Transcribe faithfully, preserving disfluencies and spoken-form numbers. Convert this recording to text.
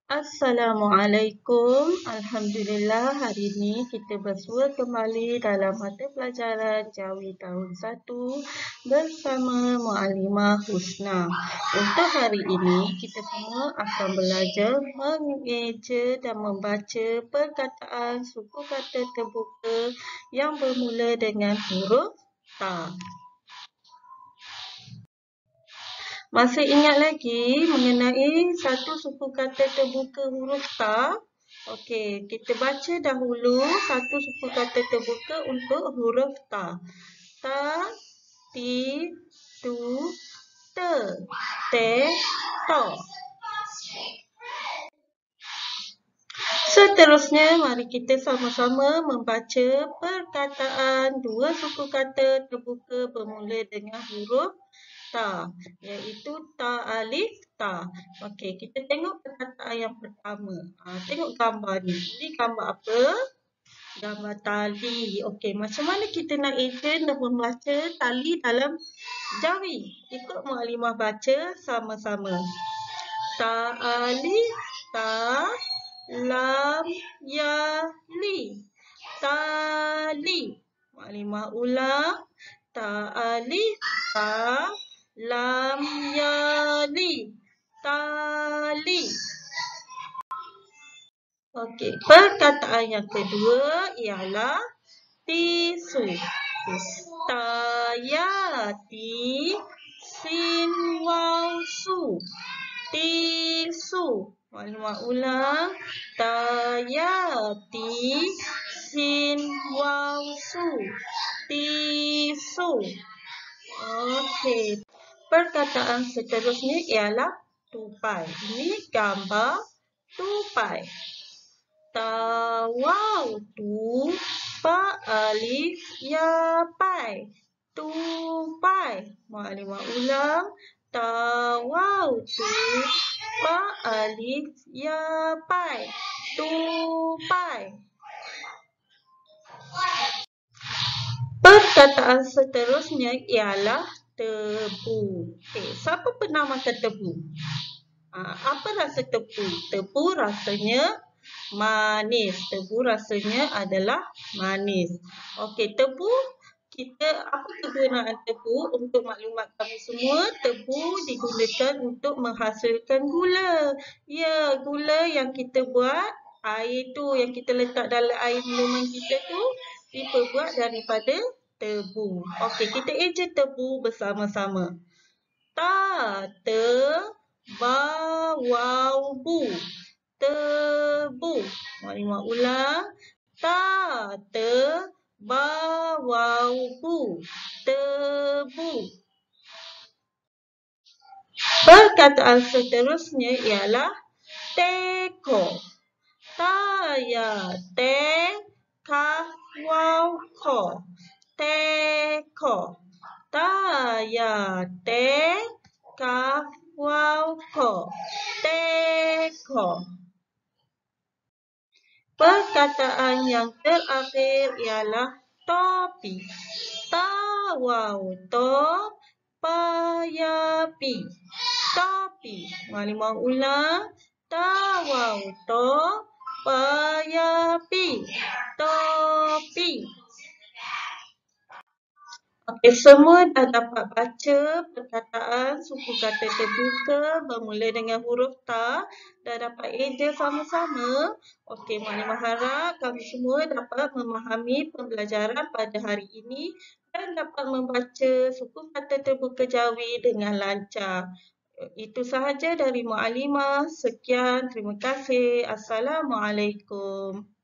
Assalamualaikum. Alhamdulillah, hari ini kita bersua kembali dalam mata pelajaran Jawi tahun satu bersama Muallimah Husna. Untuk hari ini, kita semua akan belajar mengeja dan membaca perkataan suku kata terbuka yang bermula dengan huruf ta. Masih ingat lagi mengenai satu suku kata terbuka huruf ta? Okey, kita baca dahulu satu suku kata terbuka untuk huruf ta. Ta, ti, tu, te, te, to. Seterusnya, mari kita sama-sama membaca perkataan dua suku kata terbuka bermula dengan huruf ta, iaitu ta alif ta. Okey, kita tengok perkataan yang pertama. Ha, tengok gambar ni. Ini gambar apa? Gambar tali. Okey, macam mana kita nak eja dan membaca tali dalam Jawi? Ikut Muallimah baca sama-sama. Ta alif ta lam ya li. Tali. Muallimah ulang. Ta alif ta lam ya li. Tali. Okey, perkataan yang kedua ialah tisu. Ta ya ti sin waw su. Tisu. Muallimah ulang. Ta ya ti sin waw su. Tisu. Okey. Perkataan seterusnya ialah tupai. Ini gambar tupai. Ta waw tu pa alif ya pai. Tupai. Muallimah ulang. Ta waw tu pa alif ya pai. Tupai. Perkataan seterusnya ialah tebu. Okay, siapa pernah makan tebu? Ha, apa rasa tebu? Tebu rasanya manis. Tebu rasanya adalah manis. Okey, tebu, kita apa kegunaan tebu? Untuk maklumat kami semua, tebu digunakan untuk menghasilkan gula. Ya, gula yang kita buat, air tu yang kita letak dalam air minuman kita tu diperbuat daripada tebu. Okey, kita eja tebu bersama-sama. Ta, te, ba, waw, bu. Tebu. Muallimah ulang. Ta, te, ba, waw, bu. Tebu. Perkataan seterusnya ialah teko. Ta, ya, te, ka, waw, ko. Teko. Ta, ya, te, ka, waw, ko. Teko. Perkataan yang terakhir ialah topi. Ta, waw, to, pa, ya, pi. Topi. Muallimah ulang. Ta, waw, to, pa, ya, pi. Topi. Okey, semua dah dapat baca perkataan suku kata terbuka bermula dengan huruf ta. Dah dapat eja sama-sama. Okey, Muallimah harap kami semua dapat memahami pembelajaran pada hari ini dan dapat membaca suku kata terbuka Jawi dengan lancar. Itu sahaja dari Muallimah. Sekian, terima kasih. Assalamualaikum.